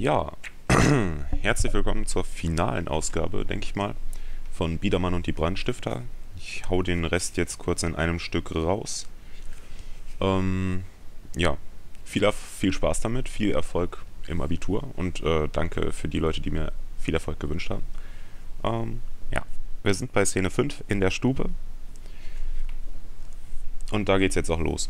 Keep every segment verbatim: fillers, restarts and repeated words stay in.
Ja, herzlich willkommen zur finalen Ausgabe, denke ich mal, von Biedermann und die Brandstifter. Ich hau den Rest jetzt kurz in einem Stück raus. Ähm, ja, viel, viel Spaß damit, viel Erfolg im Abitur und äh, danke für die Leute, die mir viel Erfolg gewünscht haben. Ähm, ja, wir sind bei Szene fünf in der Stube und da geht's jetzt auch los.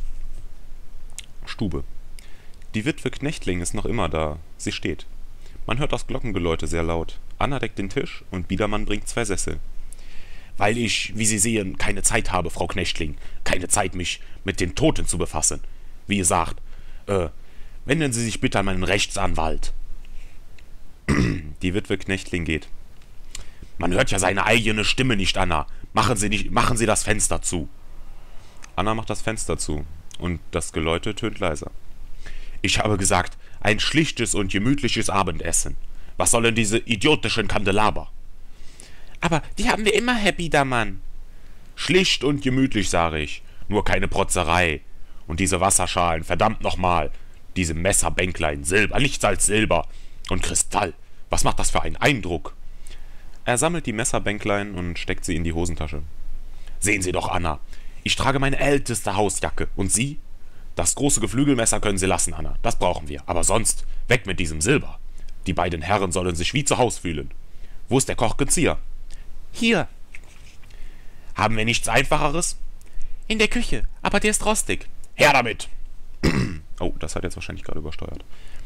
Stube. Die Witwe Knechtling ist noch immer da. Sie steht. Man hört das Glockengeläute sehr laut. Anna deckt den Tisch und Biedermann bringt zwei Sessel. Weil ich, wie Sie sehen, keine Zeit habe, Frau Knechtling. Keine Zeit, mich mit den Toten zu befassen. Wie gesagt, äh, wenden Sie sich bitte an meinen Rechtsanwalt. Die Witwe Knechtling geht. Man hört ja seine eigene Stimme nicht, Anna. Machen Sie, nicht, machen Sie das Fenster zu. Anna macht das Fenster zu und das Geläute tönt leiser. Ich habe gesagt, ein schlichtes und gemütliches Abendessen. Was sollen diese idiotischen Kandelaber? Aber die haben wir immer, Herr Biedermann. Schlicht und gemütlich, sage ich. Nur keine Protzerei. Und diese Wasserschalen, verdammt nochmal. Diese Messerbänklein, Silber, nichts als Silber. Und Kristall. Was macht das für einen Eindruck? Er sammelt die Messerbänklein und steckt sie in die Hosentasche. Sehen Sie doch, Anna. Ich trage meine älteste Hausjacke. Und Sie? Das große Geflügelmesser können Sie lassen, Anna. Das brauchen wir. Aber sonst, weg mit diesem Silber. Die beiden Herren sollen sich wie zu Haus fühlen. Wo ist der Kochgezieher? Hier. Haben wir nichts Einfacheres? In der Küche, aber der ist rostig. Her damit! Oh, das hat jetzt wahrscheinlich gerade übersteuert.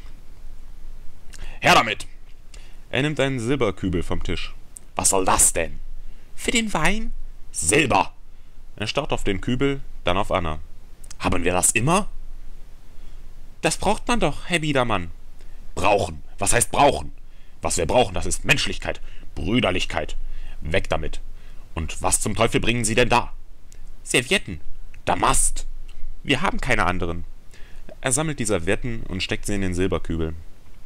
Her damit! Er nimmt einen Silberkübel vom Tisch. Was soll das denn? Für den Wein? Silber! Er starrt auf den Kübel, dann auf Anna. Haben wir das immer? Das braucht man doch, Herr Biedermann. Brauchen? Was heißt brauchen? Was wir brauchen, das ist Menschlichkeit, Brüderlichkeit. Weg damit. Und was zum Teufel bringen Sie denn da? Servietten. Damast. Wir haben keine anderen. Er sammelt die Servietten und steckt sie in den Silberkübel.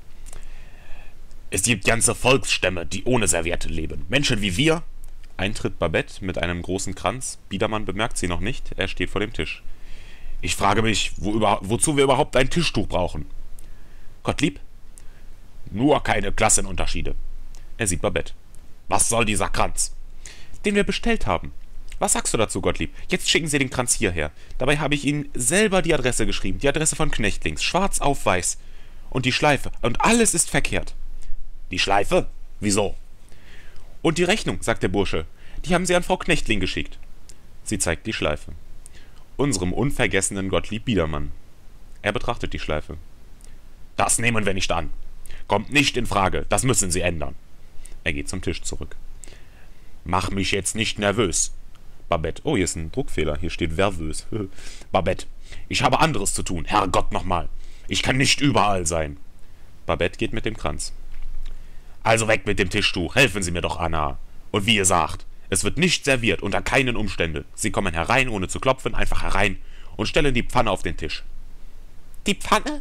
Es gibt ganze Volksstämme, die ohne Serviette leben. Menschen wie wir. Eintritt Babette mit einem großen Kranz. Biedermann bemerkt sie noch nicht. Er steht vor dem Tisch. Ich frage mich, wo über, wozu wir überhaupt ein Tischtuch brauchen. Gottlieb? Nur keine Klassenunterschiede. Er sieht Babette. Was soll dieser Kranz? Den wir bestellt haben. Was sagst du dazu, Gottlieb? Jetzt schicken Sie den Kranz hierher. Dabei habe ich Ihnen selber die Adresse geschrieben. Die Adresse von Knechtlings. Schwarz auf weiß. Und die Schleife. Und alles ist verkehrt. Die Schleife? Wieso? Und die Rechnung, sagt der Bursche. Die haben Sie an Frau Knechtling geschickt. Sie zeigt die Schleife. Unserem unvergessenen Gottlieb Biedermann. Er betrachtet die Schleife. Das nehmen wir nicht an. Kommt nicht in Frage. Das müssen Sie ändern. Er geht zum Tisch zurück. Mach mich jetzt nicht nervös. Babette. Oh, hier ist ein Druckfehler. Hier steht nervös. Babette, ich habe anderes zu tun. Herrgott nochmal. Ich kann nicht überall sein. Babette geht mit dem Kranz. Also weg mit dem Tischtuch. Helfen Sie mir doch, Anna. Und wie ihr sagt, es wird nicht serviert, unter keinen Umständen. Sie kommen herein, ohne zu klopfen, einfach herein und stellen die Pfanne auf den Tisch. Die Pfanne?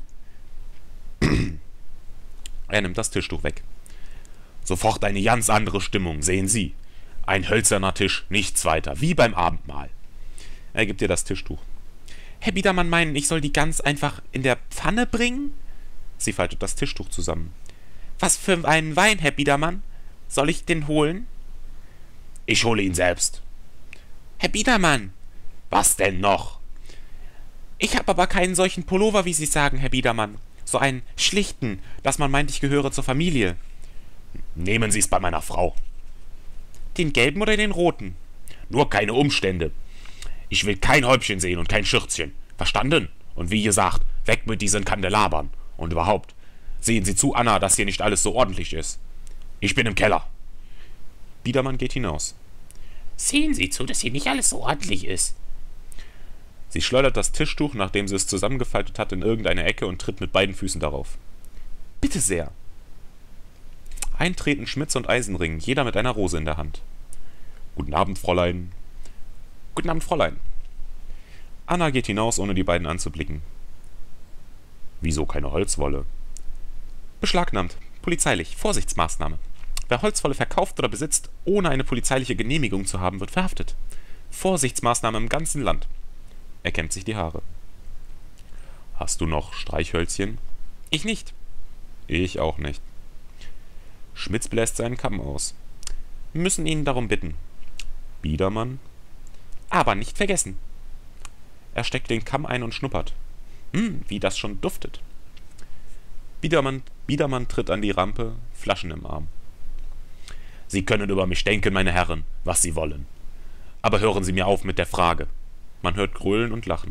Er nimmt das Tischtuch weg. Sofort eine ganz andere Stimmung, sehen Sie. Ein hölzerner Tisch, nichts weiter, wie beim Abendmahl. Er gibt ihr das Tischtuch. Herr Biedermann meinen, ich soll die ganz einfach in der Pfanne bringen? Sie faltet das Tischtuch zusammen. Was für einen Wein, Herr Biedermann? Soll ich den holen? Ich hole ihn selbst. Herr Biedermann! Was denn noch? Ich habe aber keinen solchen Pullover, wie Sie sagen, Herr Biedermann. So einen schlichten, dass man meint, ich gehöre zur Familie. Nehmen Sie es bei meiner Frau. Den gelben oder den roten? Nur keine Umstände. Ich will kein Häubchen sehen und kein Schürzchen. Verstanden? Und wie gesagt, weg mit diesen Kandelabern. Und überhaupt, sehen Sie zu, Anna, dass hier nicht alles so ordentlich ist. Ich bin im Keller. Biedermann geht hinaus. Sehen Sie zu, dass hier nicht alles so ordentlich ist. Sie schleudert das Tischtuch, nachdem sie es zusammengefaltet hat, in irgendeine Ecke und tritt mit beiden Füßen darauf. Bitte sehr. Eintreten Schmitz und Eisenring, jeder mit einer Rose in der Hand. Guten Abend, Fräulein. Guten Abend, Fräulein. Anna geht hinaus, ohne die beiden anzublicken. Wieso keine Holzwolle? Beschlagnahmt. Polizeilich. Vorsichtsmaßnahme. Wer Holzwolle verkauft oder besitzt, ohne eine polizeiliche Genehmigung zu haben, wird verhaftet. Vorsichtsmaßnahme im ganzen Land. Er kämmt sich die Haare. Hast du noch Streichhölzchen? Ich nicht. Ich auch nicht. Schmitz bläst seinen Kamm aus. Müssen ihn darum bitten. Biedermann? Aber nicht vergessen. Er steckt den Kamm ein und schnuppert. Hm, wie das schon duftet. Biedermann, Biedermann tritt an die Rampe, Flaschen im Arm. Sie können über mich denken, meine Herren, was Sie wollen. Aber hören Sie mir auf mit der Frage. Man hört Gröhlen und Lachen.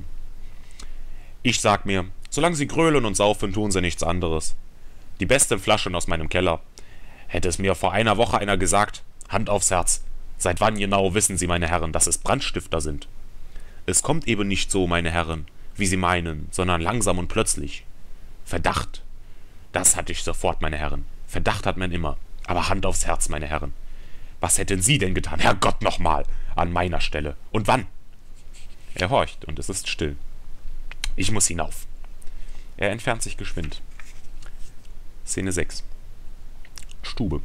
Ich sag mir, solange Sie grölen und saufen, tun Sie nichts anderes. Die besten Flaschen aus meinem Keller. Hätte es mir vor einer Woche einer gesagt, Hand aufs Herz, seit wann genau wissen Sie, meine Herren, dass es Brandstifter sind? Es kommt eben nicht so, meine Herren, wie Sie meinen, sondern langsam und plötzlich. Verdacht. Das hatte ich sofort, meine Herren. Verdacht hat man immer. Aber Hand aufs Herz, meine Herren. Was hätten Sie denn getan, Herrgott nochmal, an meiner Stelle? Und wann? Er horcht und es ist still. Ich muss hinauf. Er entfernt sich geschwind. Szene sechs. Stube.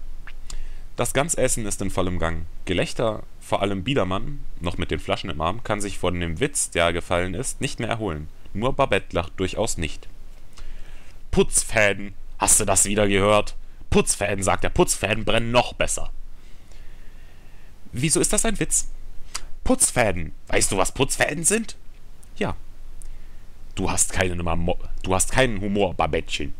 Das Gansessen ist in vollem Gang. Gelächter, vor allem Biedermann, noch mit den Flaschen im Arm, kann sich von dem Witz, der gefallen ist, nicht mehr erholen. Nur Babette lacht durchaus nicht. Putzfäden, hast du das wieder gehört? Putzfäden, sagt er, Putzfäden brennen noch besser. Wieso ist das ein Witz? Putzfäden, weißt du, was Putzfäden sind? Ja. Du hast keinen, du hast keinen Humor, Babettchen.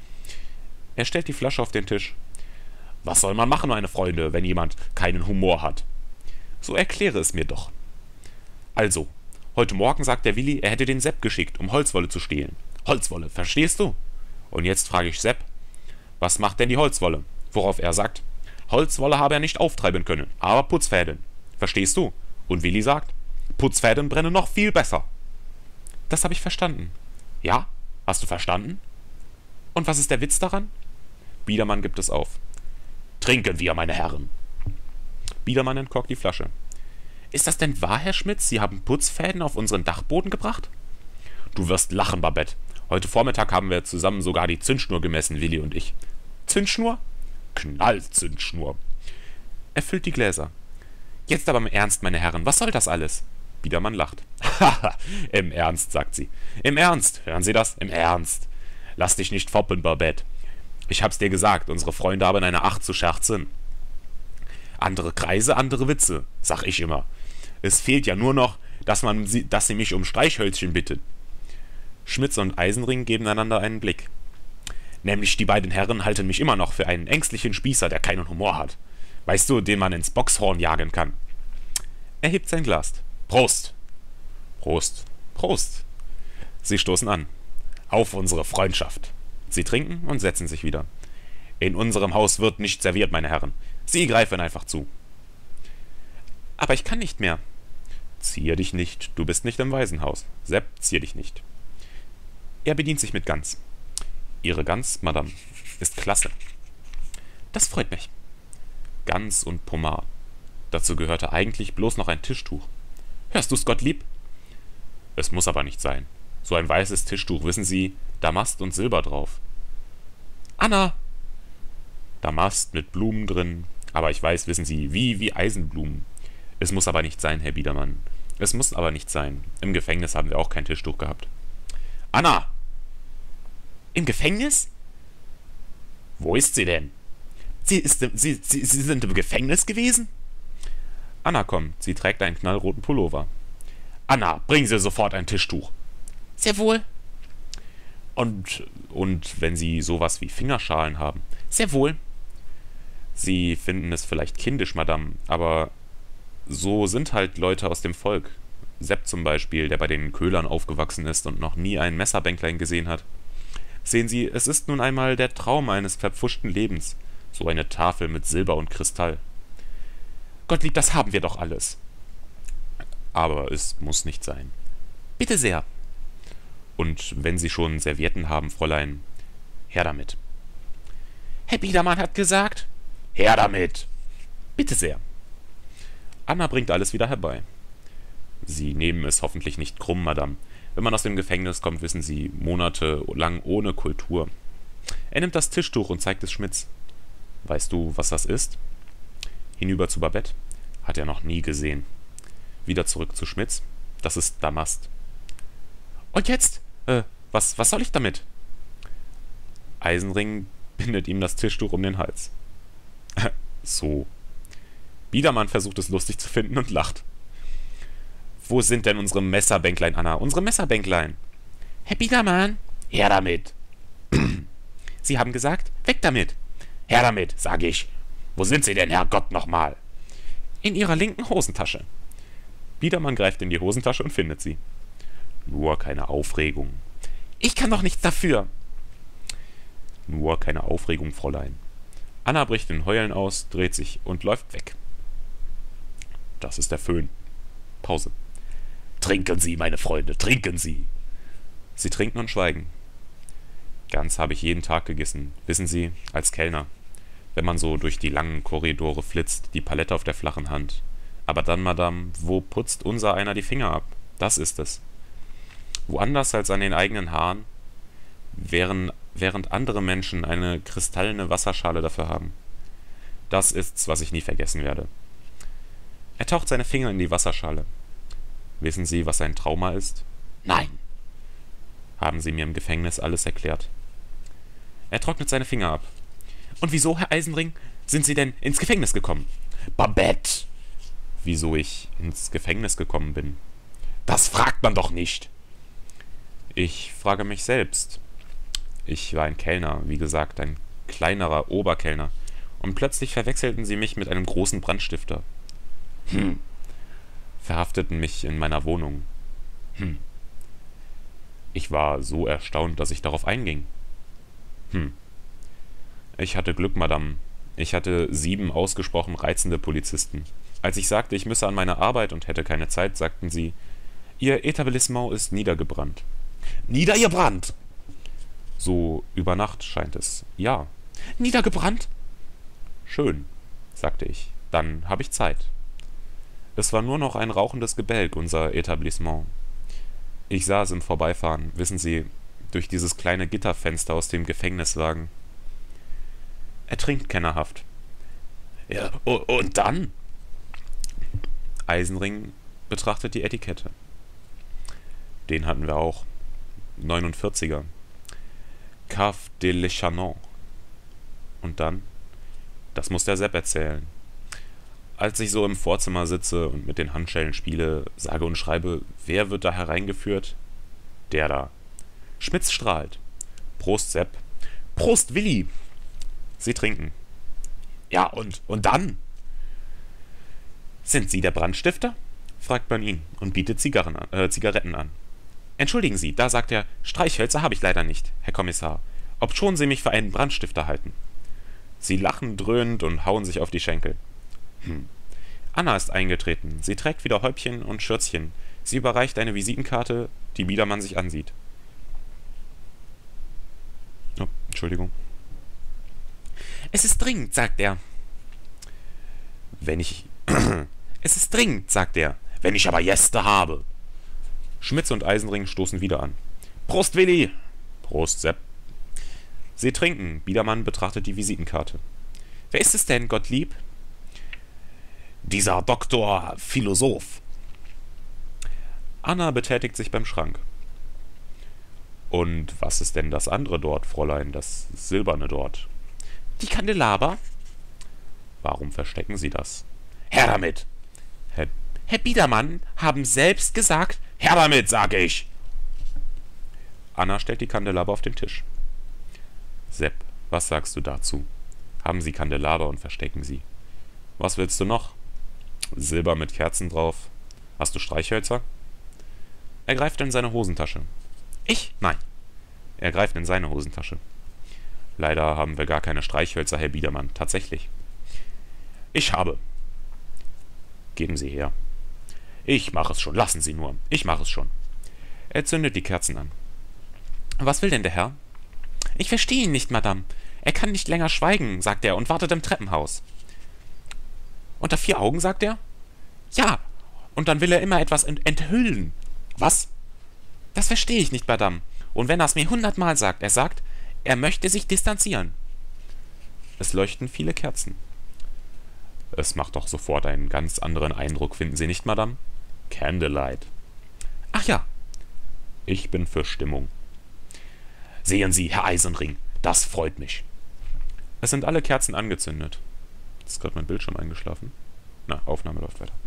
Er stellt die Flasche auf den Tisch. Was soll man machen, meine Freunde, wenn jemand keinen Humor hat? So erkläre es mir doch. Also, heute Morgen sagt der Willi, er hätte den Sepp geschickt, um Holzwolle zu stehlen. Holzwolle, verstehst du? Und jetzt frage ich Sepp, was macht denn die Holzwolle? Worauf er sagt, Holzwolle habe er nicht auftreiben können, aber Putzfäden. Verstehst du? Und Willi sagt, Putzfäden brennen noch viel besser. Das habe ich verstanden. Ja? Hast du verstanden? Und was ist der Witz daran? Biedermann gibt es auf. Trinken wir, meine Herren. Biedermann entkorkt die Flasche. Ist das denn wahr, Herr Schmitz? Sie haben Putzfäden auf unseren Dachboden gebracht? Du wirst lachen, Babette. Heute Vormittag haben wir zusammen sogar die Zündschnur gemessen, Willi und ich. Zündschnur? Knallzündschnur. Er füllt die Gläser. Jetzt aber im Ernst, meine Herren, was soll das alles? Biedermann lacht. Haha, im Ernst, sagt sie. Im Ernst, hören Sie das? Im Ernst. Lass dich nicht foppen, Babette. Ich hab's dir gesagt, unsere Freunde haben eine Acht zu scherzen. Andere Kreise, andere Witze, sag ich immer. Es fehlt ja nur noch, dass, man sie, dass sie mich um Streichhölzchen bittet. Schmitz und Eisenring geben einander einen Blick. Nämlich die beiden Herren halten mich immer noch für einen ängstlichen Spießer, der keinen Humor hat. Weißt du, den man ins Boxhorn jagen kann. Er hebt sein Glas. Prost. Prost. Prost. Sie stoßen an. Auf unsere Freundschaft. Sie trinken und setzen sich wieder. In unserem Haus wird nicht serviert, meine Herren. Sie greifen einfach zu. Aber ich kann nicht mehr. Zier dich nicht, du bist nicht im Waisenhaus. Sepp, zier dich nicht. Er bedient sich mit Gans. Ihre Gans, Madame, ist klasse. Das freut mich. Gans und Pomard. Dazu gehörte eigentlich bloß noch ein Tischtuch. Hörst du's, Gottlieb? Es muss aber nicht sein. So ein weißes Tischtuch, wissen Sie, Damast und Silber drauf. Anna! Damast mit Blumen drin, aber ich weiß, wissen Sie, wie, wie Eisenblumen. Es muss aber nicht sein, Herr Biedermann. Es muss aber nicht sein. Im Gefängnis haben wir auch kein Tischtuch gehabt. Anna! Im Gefängnis? Wo ist sie denn? Sie, ist, sie, sie, sie sind im Gefängnis gewesen? Anna kommt, sie trägt einen knallroten Pullover. Anna, bringen Sie sofort ein Tischtuch. Sehr wohl. Und, und wenn Sie sowas wie Fingerschalen haben? Sehr wohl. Sie finden es vielleicht kindisch, Madame, aber so sind halt Leute aus dem Volk. Sepp zum Beispiel, der bei den Köhlern aufgewachsen ist und noch nie ein Messerbänklein gesehen hat. Sehen Sie, es ist nun einmal der Traum eines verpfuschten Lebens. So eine Tafel mit Silber und Kristall. Gottlieb, das haben wir doch alles. Aber es muss nicht sein. Bitte sehr. Und wenn Sie schon Servietten haben, Fräulein, her damit. Herr Biedermann hat gesagt, her damit. Bitte sehr. Anna bringt alles wieder herbei. Sie nehmen es hoffentlich nicht krumm, Madame. Wenn man aus dem Gefängnis kommt, wissen Sie, monatelang ohne Kultur. Er nimmt das Tischtuch und zeigt es Schmitz. Weißt du, was das ist? Hinüber zu Babette. Hat er noch nie gesehen. Wieder zurück zu Schmitz. Das ist Damast. Und jetzt? Äh, was, was soll ich damit? Eisenring bindet ihm das Tischtuch um den Hals. So. Biedermann versucht es lustig zu finden und lacht. Wo sind denn unsere Messerbänklein, Anna? Unsere Messerbänklein. Herr Biedermann, her damit. Sie haben gesagt, weg damit. Her damit, sag ich. Wo sind Sie denn, Herrgott, nochmal? In Ihrer linken Hosentasche. Biedermann greift in die Hosentasche und findet sie. Nur keine Aufregung. Ich kann doch nichts dafür. Nur keine Aufregung, Fräulein. Anna bricht in Heulen aus, dreht sich und läuft weg. Das ist der Föhn. Pause. Trinken Sie, meine Freunde, trinken Sie. Sie trinken und schweigen. Gans habe ich jeden Tag gegessen. Wissen Sie, als Kellner. Wenn man so durch die langen Korridore flitzt, die Palette auf der flachen Hand. Aber dann, Madame, wo putzt unser einer die Finger ab? Das ist es. Woanders als an den eigenen Haaren, während, während andere Menschen eine kristallene Wasserschale dafür haben. Das ist's, was ich nie vergessen werde. Er taucht seine Finger in die Wasserschale. Wissen Sie, was ein Trauma ist? Nein. Haben Sie mir im Gefängnis alles erklärt. Er trocknet seine Finger ab. Und wieso, Herr Eisenring, sind Sie denn ins Gefängnis gekommen? Babette! Wieso ich ins Gefängnis gekommen bin? Das fragt man doch nicht. Ich frage mich selbst. Ich war ein Kellner, wie gesagt, ein kleinerer Oberkellner. Und plötzlich verwechselten sie mich mit einem großen Brandstifter. Hm. Verhafteten mich in meiner Wohnung. Hm. Ich war so erstaunt, dass ich darauf einging. Hm. Ich hatte Glück, Madame. Ich hatte sieben ausgesprochen reizende Polizisten. Als ich sagte, ich müsse an meine Arbeit und hätte keine Zeit, sagten sie, Ihr Etablissement ist niedergebrannt. Niedergebrannt? So über Nacht scheint es. Ja. Niedergebrannt? Schön, sagte ich. Dann habe ich Zeit. Es war nur noch ein rauchendes Gebälk, unser Etablissement. Ich sah es im Vorbeifahren, wissen Sie, durch dieses kleine Gitterfenster aus dem Gefängniswagen. Er trinkt kennerhaft. Ja, und dann? Eisenring betrachtet die Etikette. Den hatten wir auch. neunundvierziger. Cave de l'Echanon. Und dann? Das muss der Sepp erzählen. Als ich so im Vorzimmer sitze und mit den Handschellen spiele, sage und schreibe, wer wird da hereingeführt? Der da. Schmitz strahlt. Prost, Sepp. Prost, Willi. Sie trinken. Ja, und, und dann? Sind Sie der Brandstifter? Fragt man ihn und bietet Zigarren an, äh, Zigaretten an. Entschuldigen Sie, da sagt er, Streichhölzer habe ich leider nicht, Herr Kommissar, obschon Sie mich für einen Brandstifter halten. Sie lachen dröhnend und hauen sich auf die Schenkel. Hm. Anna ist eingetreten. Sie trägt wieder Häubchen und Schürzchen. Sie überreicht eine Visitenkarte, die Biedermann sich ansieht. Oh, Entschuldigung. Es ist dringend, sagt er. Wenn ich... es ist dringend, sagt er. Wenn ich aber Gäste habe. Schmitz und Eisenring stoßen wieder an. Prost, Willi. Prost, Sepp. Sie trinken. Biedermann betrachtet die Visitenkarte. Wer ist es denn, Gottlieb? Dieser Doktor Philosoph. Anna betätigt sich beim Schrank. Und was ist denn das andere dort, Fräulein, das Silberne dort? Die Kandelaber? Warum verstecken Sie das? Her damit! Herr, Herr Biedermann haben selbst gesagt, her damit, sage ich! Anna stellt die Kandelaber auf den Tisch. Sepp, was sagst du dazu? Haben Sie Kandelaber und verstecken sie. Was willst du noch? Silber mit Kerzen drauf. Hast du Streichhölzer? Er greift in seine Hosentasche. Ich? Nein. Er greift in seine Hosentasche. Leider haben wir gar keine Streichhölzer, Herr Biedermann. Tatsächlich. Ich habe. Geben Sie her. Ich mache es schon. Lassen Sie nur. Ich mache es schon. Er zündet die Kerzen an. Was will denn der Herr? Ich verstehe ihn nicht, Madame. Er kann nicht länger schweigen, sagt er, und wartet im Treppenhaus. Unter vier Augen, sagt er? Ja. Und dann will er immer etwas ent- enthüllen. Was? Das verstehe ich nicht, Madame. Und wenn er es mir hundertmal sagt, er sagt, er möchte sich distanzieren. Es leuchten viele Kerzen. Es macht doch sofort einen ganz anderen Eindruck, finden Sie nicht, Madame? Candlelight. Ach ja. Ich bin für Stimmung. Sehen Sie, Herr Eisenring, Das freut mich. Es sind alle Kerzen angezündet. Jetzt ist gerade mein Bildschirm eingeschlafen. Na, Aufnahme läuft weiter.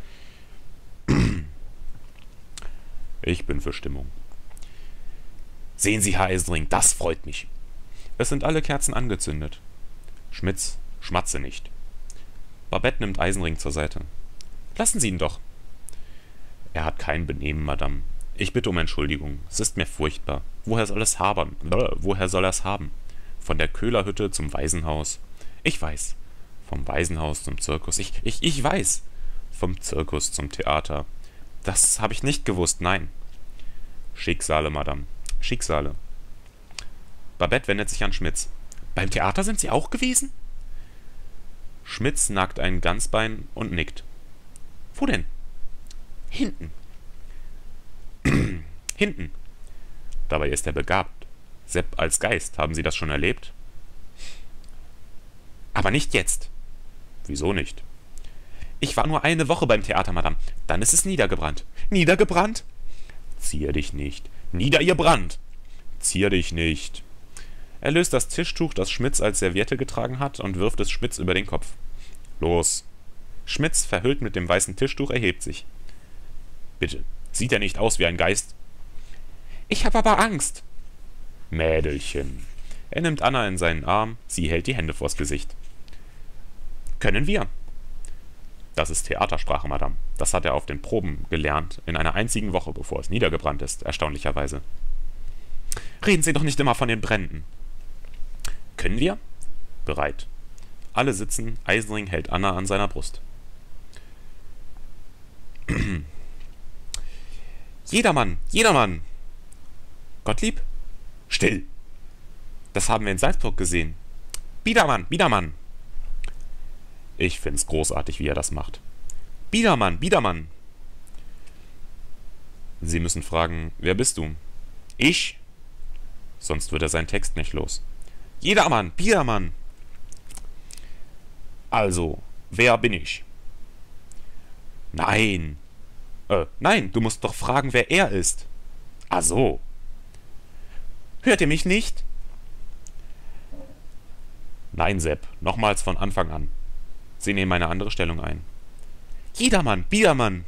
Ich bin für Stimmung. Sehen Sie, Herr Eisenring, das freut mich. Es sind alle Kerzen angezündet. Schmitz, schmatze nicht. Babette nimmt Eisenring zur Seite. Lassen Sie ihn doch. Er hat kein Benehmen, Madame. Ich bitte um Entschuldigung. Es ist mir furchtbar. Woher soll es haben? Bäh, woher soll er es haben? Von der Köhlerhütte zum Waisenhaus. Ich weiß. Vom Waisenhaus zum Zirkus. Ich, ich, ich weiß. Vom Zirkus zum Theater. Das habe ich nicht gewusst, nein. Schicksale, Madame. Schicksale. Babette wendet sich an Schmitz. Beim Theater sind Sie auch gewesen? Schmitz nagt ein Ganzbein und nickt. Wo denn? Hinten. Hinten. Dabei ist er begabt. Sepp als Geist. Haben Sie das schon erlebt? Aber nicht jetzt. Wieso nicht? Ich war nur eine Woche beim Theater, Madame. Dann ist es niedergebrannt. Niedergebrannt? Zier dich nicht. Nieder ihr Brand. Zier dich nicht. Er löst das Tischtuch, das Schmitz als Serviette getragen hat, und wirft es Schmitz über den Kopf. Los. Schmitz, verhüllt mit dem weißen Tischtuch, erhebt sich. Bitte, sieht er nicht aus wie ein Geist? Ich hab aber Angst. Mädelchen. Er nimmt Anna in seinen Arm, sie hält die Hände vors Gesicht. Können wir? Das ist Theatersprache, Madame. Das hat er auf den Proben gelernt, in einer einzigen Woche, bevor es niedergebrannt ist, erstaunlicherweise. Reden Sie doch nicht immer von den Bränden. Können wir? Bereit. Alle sitzen, Eisenring hält Anna an seiner Brust. Jedermann, jedermann! Gottlieb? Still! Das haben wir in Salzburg gesehen. Biedermann, Biedermann! Ich find's großartig, wie er das macht. Biedermann, Biedermann! Sie müssen fragen, wer bist du? Ich? Sonst wird er seinen Text nicht los. Jedermann, Biedermann! Also, wer bin ich? Nein! Äh, nein, du musst doch fragen, wer er ist. Ach so. Hört ihr mich nicht? Nein, Sepp, nochmals von Anfang an. Sie nehmen eine andere Stellung ein. Jedermann, Biedermann!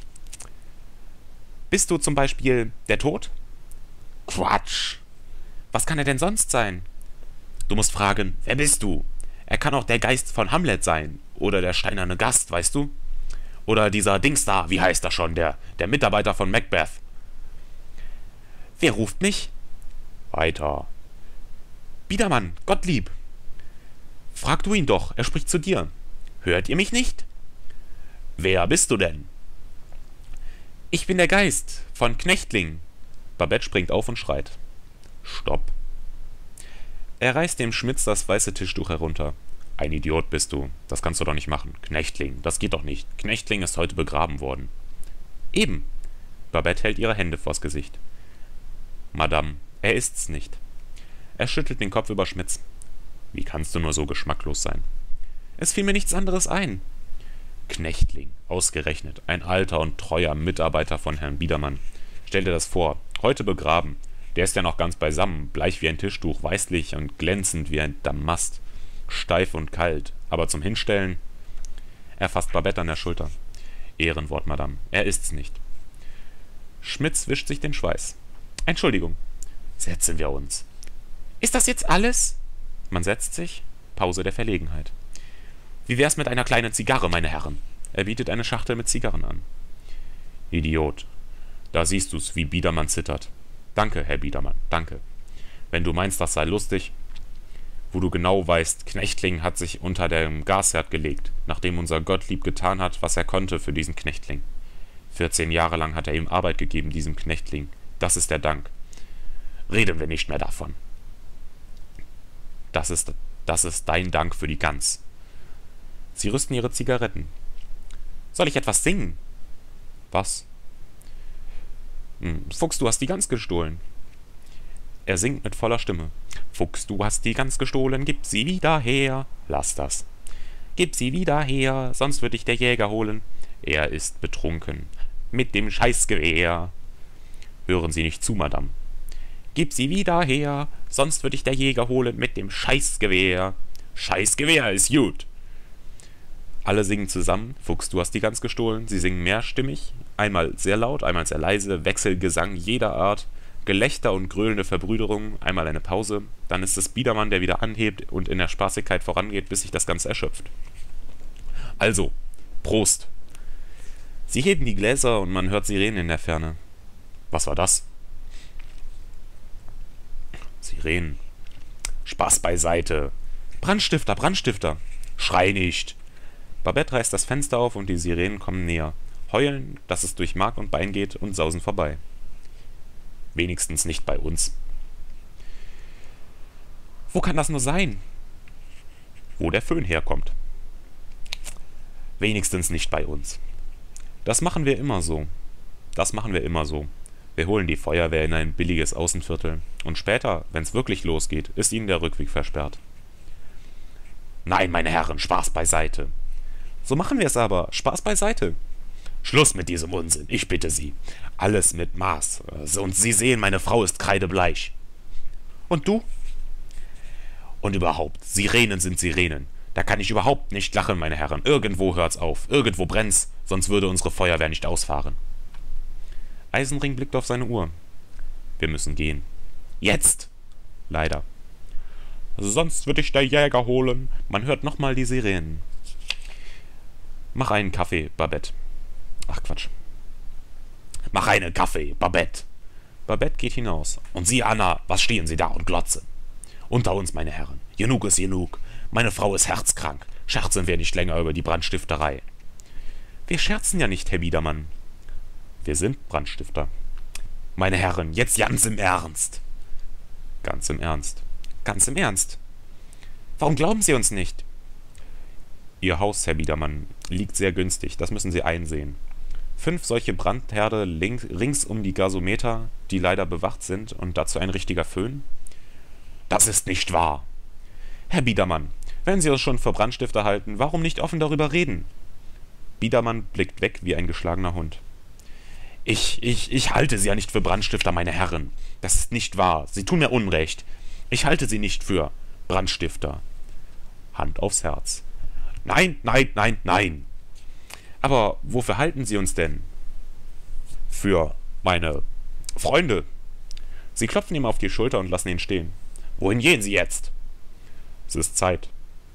Bist du zum Beispiel der Tod? Quatsch! Was kann er denn sonst sein? Du musst fragen, wer bist du? Er kann auch der Geist von Hamlet sein. Oder der steinerne Gast, weißt du? Oder dieser Dings da, wie heißt er schon, der, der Mitarbeiter von Macbeth. Wer ruft mich? Weiter. Biedermann, Gottlieb. Frag du ihn doch, er spricht zu dir. Hört ihr mich nicht? Wer bist du denn? Ich bin der Geist von Knechtling. Babette springt auf und schreit. Stopp. Er reißt dem Schmitz das weiße Tischtuch herunter. Ein Idiot bist du. Das kannst du doch nicht machen. Knechtling, das geht doch nicht. Knechtling ist heute begraben worden. Eben. Babette hält ihre Hände vors Gesicht. Madame, er ist's nicht. Er schüttelt den Kopf über Schmitz. Wie kannst du nur so geschmacklos sein? Es fiel mir nichts anderes ein. Knechtling, ausgerechnet, ein alter und treuer Mitarbeiter von Herrn Biedermann. Stell dir das vor, heute begraben. Der ist ja noch ganz beisammen, bleich wie ein Tischtuch, weißlich und glänzend wie ein Damast. Steif und kalt, aber zum Hinstellen... Er fasst Babette an der Schulter. Ehrenwort, Madame, er ist's nicht. Schmitz wischt sich den Schweiß. Entschuldigung. Setzen wir uns. Ist das jetzt alles? Man setzt sich. Pause der Verlegenheit. Wie wär's mit einer kleinen Zigarre, meine Herren? Er bietet eine Schachtel mit Zigarren an. Idiot. Da siehst du's, wie Biedermann zittert. Danke, Herr Biedermann, danke. Wenn du meinst, das sei lustig, wo du genau weißt, Knechtling hat sich unter dem Gasherd gelegt, nachdem unser Gottlieb getan hat, was er konnte für diesen Knechtling. vierzehn Jahre lang hat er ihm Arbeit gegeben, diesem Knechtling. Das ist der Dank. Reden wir nicht mehr davon. Das ist, das ist dein Dank für die Gans. Sie rüsten ihre Zigaretten. Soll ich etwas singen? Was? Hm, Fuchs, du hast die Gans gestohlen. Er singt mit voller Stimme. Fuchs, du hast die Gans gestohlen, gib sie wieder her. Lass das. Gib sie wieder her, sonst wird dich der Jäger holen. Er ist betrunken. Mit dem Scheißgewehr. Hören Sie nicht zu, Madame. Gib sie wieder her, sonst würde ich der Jäger holen mit dem Scheißgewehr. Scheißgewehr ist gut. Alle singen zusammen. Fuchs, du hast die Gans gestohlen. Sie singen mehrstimmig. Einmal sehr laut, einmal sehr leise. Wechselgesang jeder Art. Gelächter und gröhlende Verbrüderung. Einmal eine Pause. Dann ist es Biedermann, der wieder anhebt und in der Spaßigkeit vorangeht, bis sich das Ganze erschöpft. Also, Prost. Sie heben die Gläser und man hört Sirenen in der Ferne. Was war das? Sirenen. Spaß beiseite. Brandstifter, Brandstifter. Schrei nicht. Babette reißt das Fenster auf und die Sirenen kommen näher. Heulen, dass es durch Mark und Bein geht und sausen vorbei. Wenigstens nicht bei uns. Wo kann das nur sein? Wo der Föhn herkommt. Wenigstens nicht bei uns. Das machen wir immer so. Das machen wir immer so. Wir holen die Feuerwehr in ein billiges Außenviertel. Und später, wenn es wirklich losgeht, ist ihnen der Rückweg versperrt. Nein, meine Herren, Spaß beiseite. So machen wir es aber. Spaß beiseite. Schluss mit diesem Unsinn, ich bitte Sie. Alles mit Maß. Und Sie sehen, meine Frau ist kreidebleich. Und du? Und überhaupt, Sirenen sind Sirenen. Da kann ich überhaupt nicht lachen, meine Herren. Irgendwo hört's auf. Irgendwo brennt's, sonst würde unsere Feuerwehr nicht ausfahren. Eisenring blickt auf seine Uhr. Wir müssen gehen. Jetzt! Leider. Sonst würde ich der Jäger holen. Man hört nochmal die Sirenen. Mach einen Kaffee, Babette. Ach, Quatsch. Mach einen Kaffee, Babette. Babette geht hinaus. Und Sie, Anna, was stehen Sie da und glotzen? Unter uns, meine Herren. Genug ist genug. Meine Frau ist herzkrank. Scherzen wir nicht länger über die Brandstifterei. Wir scherzen ja nicht, Herr Biedermann. Wir sind Brandstifter. Meine Herren, jetzt ganz im Ernst. Ganz im Ernst. Ganz im Ernst. Warum glauben Sie uns nicht? Ihr Haus, Herr Biedermann, liegt sehr günstig, das müssen Sie einsehen. Fünf solche Brandherde links, rings um die Gasometer, die leider bewacht sind, und dazu ein richtiger Föhn? Das ist nicht wahr. Herr Biedermann, wenn Sie uns schon für Brandstifter halten, warum nicht offen darüber reden? Biedermann blickt weg wie ein geschlagener Hund. Ich, ich, ich halte Sie ja nicht für Brandstifter, meine Herren. Das ist nicht wahr. Sie tun mir Unrecht. Ich halte Sie nicht für Brandstifter. Hand aufs Herz. Nein, nein, nein, nein. Aber wofür halten Sie uns denn? Für meine Freunde. Sie klopfen ihm auf die Schulter und lassen ihn stehen. Wohin gehen Sie jetzt? Es ist Zeit.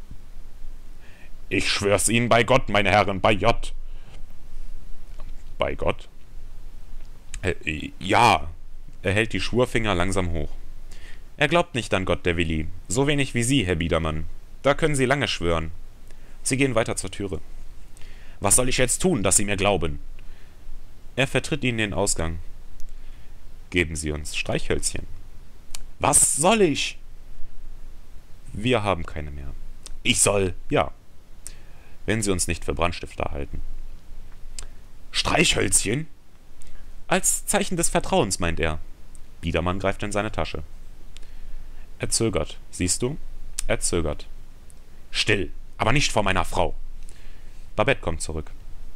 Ich schwör's Ihnen bei Gott, meine Herren, bei J. Bei Gott? Äh, ja. Er hält die Schwurfinger langsam hoch. Er glaubt nicht an Gott, der Willi. So wenig wie Sie, Herr Biedermann. Da können Sie lange schwören. Sie gehen weiter zur Türe. Was soll ich jetzt tun, dass Sie mir glauben? Er vertritt Ihnen den Ausgang. Geben Sie uns Streichhölzchen. Was soll ich? Wir haben keine mehr. Ich soll? Ja. Wenn Sie uns nicht für Brandstifter halten. Streichhölzchen? Als Zeichen des Vertrauens, meint er. Biedermann greift in seine Tasche. Er zögert. Siehst du? Er zögert. Still, aber nicht vor meiner Frau. Babette kommt zurück.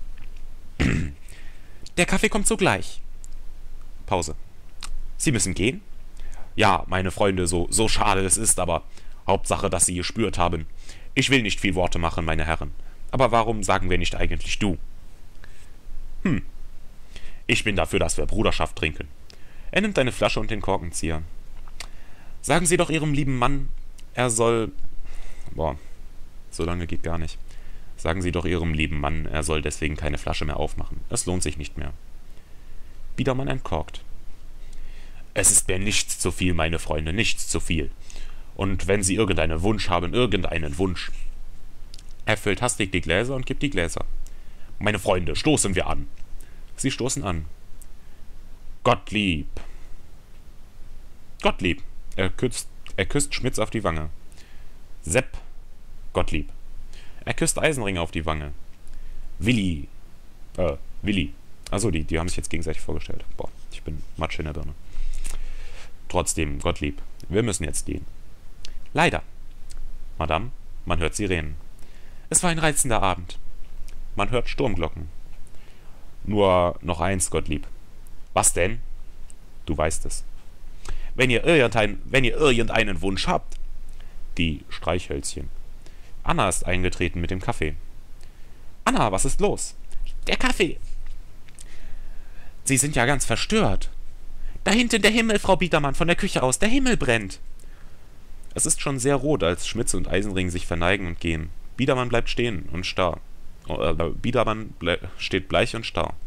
Der Kaffee kommt sogleich. Pause. Sie müssen gehen? Ja, meine Freunde, so, so schade es ist, aber Hauptsache, dass Sie gespürt haben. Ich will nicht viel Worte machen, meine Herren. Aber warum sagen wir nicht eigentlich du? Hm. Ich bin dafür, dass wir Bruderschaft trinken. Er nimmt eine Flasche und den Korkenzieher. Sagen Sie doch Ihrem lieben Mann, er soll... Boah, so lange geht gar nicht. Sagen Sie doch Ihrem lieben Mann, er soll deswegen keine Flasche mehr aufmachen. Es lohnt sich nicht mehr. Biedermann entkorkt. Es ist mir nichts zu viel, meine Freunde, nichts zu viel. Und wenn Sie irgendeinen Wunsch haben, irgendeinen Wunsch. Er füllt hastig die Gläser und gibt die Gläser. Meine Freunde, stoßen wir an. Sie stoßen an. Gottlieb. Gottlieb. Er küsst, er küsst Schmitz auf die Wange. Sepp. Gottlieb. Er küsst Eisenring auf die Wange. Willi. Äh, Willi. Achso, die, die haben sich jetzt gegenseitig vorgestellt. Boah, ich bin Matsch in der Birne. Trotzdem, Gottlieb, wir müssen jetzt gehen. Leider. Madame, man hört Sirenen. Es war ein reizender Abend. Man hört Sturmglocken. Nur noch eins, Gottlieb. Was denn? Du weißt es. wenn ihr irgendein, wenn ihr irgendeinen Wunsch habt. Die Streichhölzchen. Anna ist eingetreten mit dem Kaffee. Anna, was ist los? Der Kaffee. Sie sind ja ganz verstört. Da hinten der Himmel, Frau Biedermann, von der Küche aus. Der Himmel brennt. Es ist schon sehr rot, als Schmitze und Eisenring sich verneigen und gehen. Biedermann bleibt stehen und starr. Äh, Biedermann ble steht bleich und starr.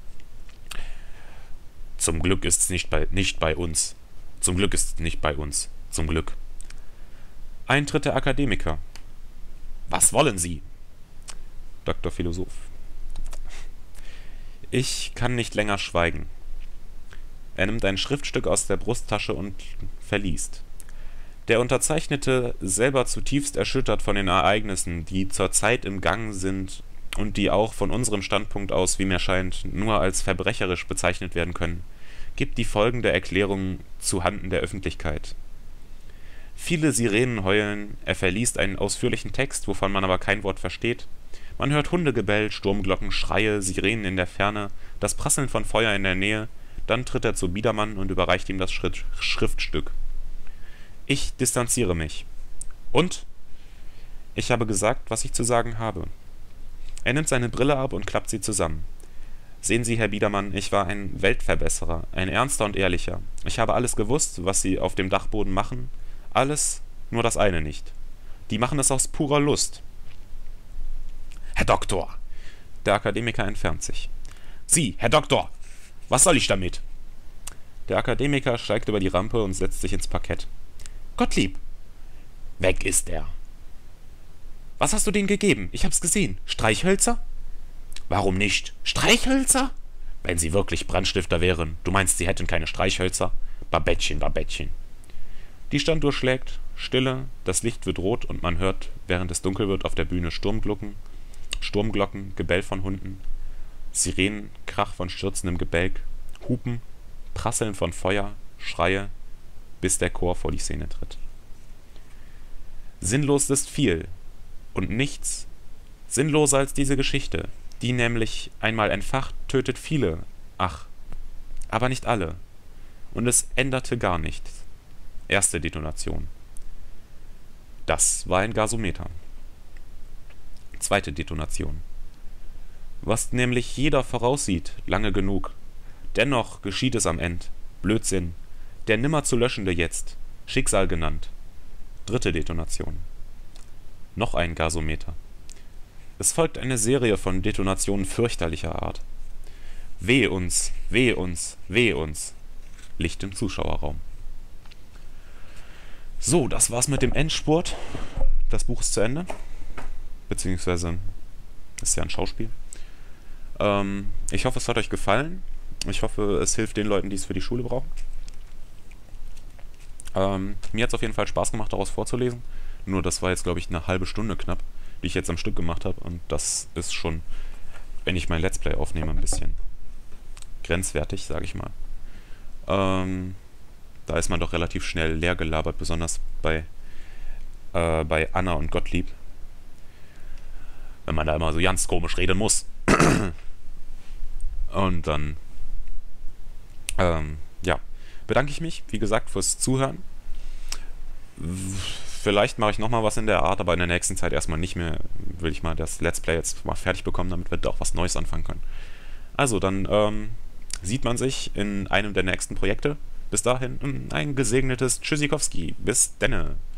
Zum Glück ist es nicht bei, nicht bei uns. Zum Glück ist es nicht bei uns. Zum Glück. Eintritt der Akademiker. Was wollen Sie? Doktor Philosoph. Ich kann nicht länger schweigen. Er nimmt ein Schriftstück aus der Brusttasche und verliest. Der Unterzeichnete, selber zutiefst erschüttert von den Ereignissen, die zurzeit im Gang sind und die auch von unserem Standpunkt aus, wie mir scheint, nur als verbrecherisch bezeichnet werden können, gibt die folgende Erklärung zuhanden der Öffentlichkeit. Viele Sirenen heulen, er verliest einen ausführlichen Text, wovon man aber kein Wort versteht. Man hört Hundegebell, Sturmglocken, Schreie, Sirenen in der Ferne, das Prasseln von Feuer in der Nähe. Dann tritt er zu Biedermann und überreicht ihm das Schritt Schriftstück. Ich distanziere mich. Und? Ich habe gesagt, was ich zu sagen habe. Er nimmt seine Brille ab und klappt sie zusammen. Sehen Sie, Herr Biedermann, ich war ein Weltverbesserer, ein ernster und ehrlicher. Ich habe alles gewusst, was Sie auf dem Dachboden machen. Alles, nur das eine nicht. Die machen es aus purer Lust. Herr Doktor! Der Akademiker entfernt sich. Sie, Herr Doktor! Was soll ich damit? Der Akademiker steigt über die Rampe und setzt sich ins Parkett. Gottlieb! Weg ist er. Was hast du denen gegeben? Ich hab's gesehen. Streichhölzer? Warum nicht? Streichhölzer? Wenn sie wirklich Brandstifter wären. Du meinst, sie hätten keine Streichhölzer? Babettchen, Babettchen. Die Standuhr schlägt, Stille, das Licht wird rot und man hört, während es dunkel wird, auf der Bühne Sturmglocken, Sturmglocken, Gebell von Hunden, Sirenen, Krach von stürzendem Gebälk, Hupen, Prasseln von Feuer, Schreie, bis der Chor vor die Szene tritt. Sinnlos ist viel und nichts sinnloser als diese Geschichte, die nämlich einmal entfacht, tötet viele, ach, aber nicht alle. Und es änderte gar nichts. Erste Detonation. Das war ein Gasometer. Zweite Detonation. Was nämlich jeder voraussieht, lange genug. Dennoch geschieht es am End. Blödsinn. Der nimmer zu löschende jetzt. Schicksal genannt. Dritte Detonation. Noch ein Gasometer. Es folgt eine Serie von Detonationen fürchterlicher Art. Weh uns, weh uns, weh uns. Licht im Zuschauerraum. So, das war's mit dem Endspurt. Das Buch ist zu Ende. Beziehungsweise ist ja ein Schauspiel. Ähm, ich hoffe, es hat euch gefallen. Ich hoffe, es hilft den Leuten, die es für die Schule brauchen. Ähm, mir hat es auf jeden Fall Spaß gemacht, daraus vorzulesen. Nur das war jetzt, glaube ich, eine halbe Stunde knapp, die ich jetzt am Stück gemacht habe. Und das ist schon, wenn ich mein Let's Play aufnehme, ein bisschen grenzwertig, sage ich mal. Ähm... Da ist man doch relativ schnell leer gelabert, besonders bei, äh, bei Anna und Gottlieb. Wenn man da immer so ganz komisch reden muss. Und dann, ähm, ja, bedanke ich mich, wie gesagt, fürs Zuhören. Vielleicht mache ich nochmal was in der Art, aber in der nächsten Zeit erstmal nicht mehr. Will ich mal das Let's Play jetzt mal fertig bekommen, damit wir da auch was Neues anfangen können. Also, dann ähm, sieht man sich in einem der nächsten Projekte. Bis dahin ein gesegnetes Tschüssikowski. Bis denne.